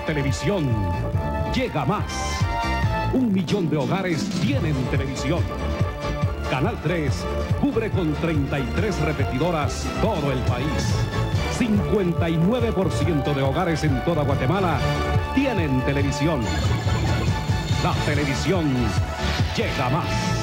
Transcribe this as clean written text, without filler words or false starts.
televisión llega más. 1 millón de hogares tienen televisión. Canal 3 cubre con 33 repetidoras todo el país. 59% de hogares en toda Guatemala tienen televisión. La televisión llega más.